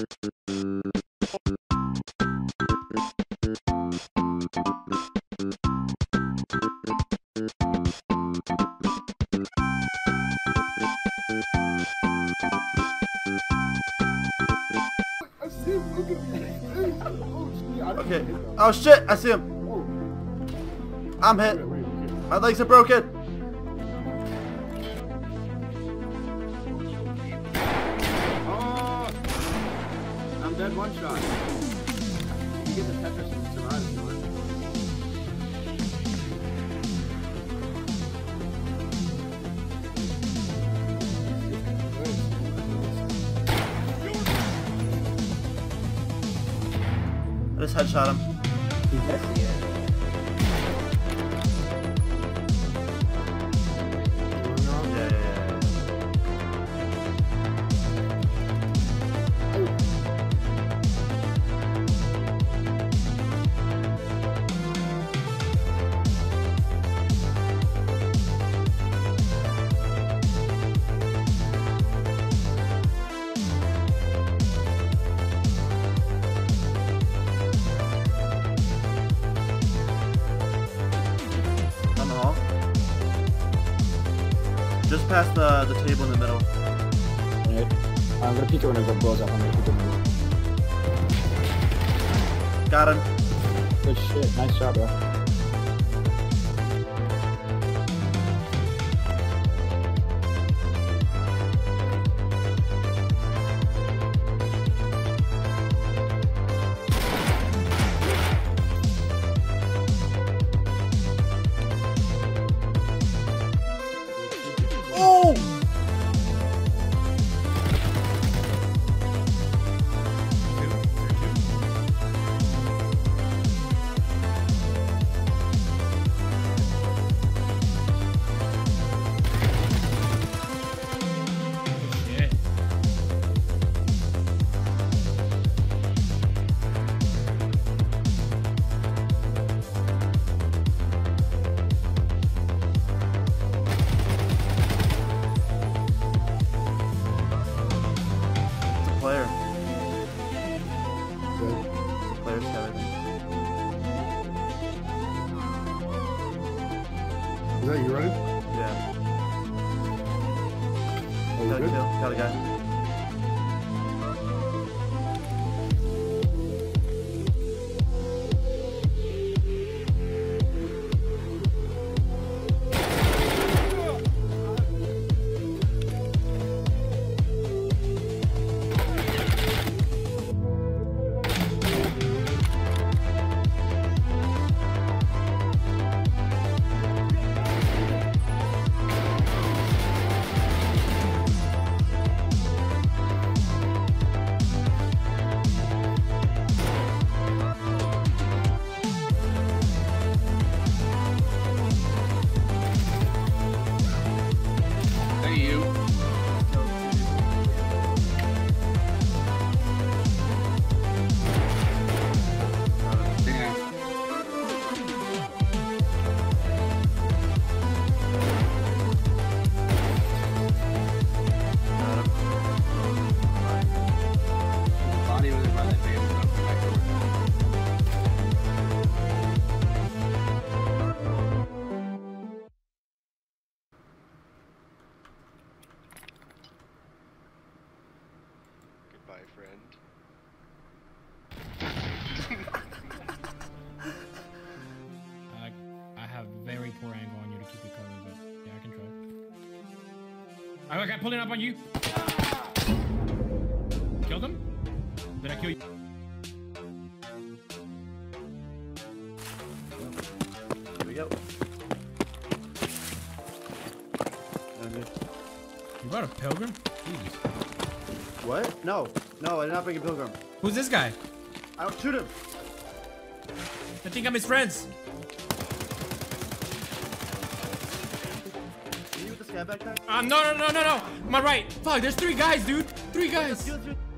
Okay. Oh shit! I see him. I'm hit. My legs are broken. Oh! I'm dead one shot. You get the Tetris and survive if you want. I just headshot him. Just past the table in the middle. Alright. I'm gonna peek it when it blows up. I'm gonna peek it in the middle. Got him. Good shit. Nice job, bro. Player. Good. The player's got everything. Is that you running? Yeah. Oh, Got a good? kill. Got a guy. Goodbye, friend. I have very poor angle on you to keep you covered, but yeah, I can try. I got pulling up on you. Killed him? Did I kill you? Here we go. You brought a pilgrim? Jeez. What? No. No, I did not bring a pilgrim. Who's this guy? I don't shoot him. I think I'm his friends. Are you with the scan backpack? No. On my right. Fuck, there's 3 guys, dude. 3 guys. Let's do it.